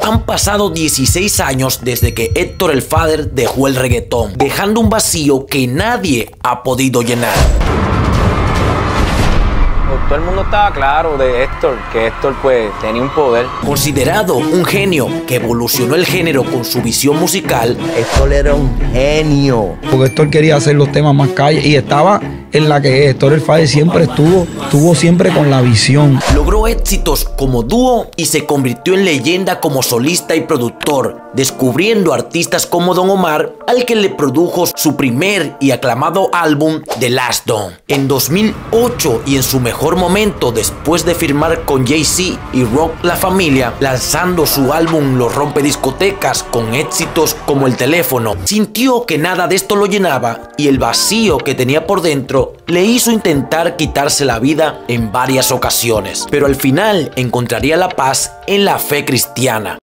Han pasado 16 años desde que Héctor el Father dejó el reggaetón, dejando un vacío que nadie ha podido llenar. Todo el mundo estaba claro de Héctor, que Héctor pues tenía un poder. Considerado un genio que evolucionó el género con su visión musical, Héctor era un genio. Porque Héctor quería hacer los temas más calle y estaba en la que Héctor el Father siempre estuvo siempre con la visión. Logró éxitos como dúo y se convirtió en leyenda como solista y productor, descubriendo artistas como Don Omar, al que le produjo su primer y aclamado álbum The Last Don. En 2008 y en su mejor momento después de firmar con Jay-Z y Roc La Familia, lanzando su álbum Los Rompe Discotecas con éxitos como El Teléfono, sintió que nada de esto lo llenaba y el vacío que tenía por dentro le hizo intentar quitarse la vida en varias ocasiones, pero al final encontraría la paz en la fe cristiana.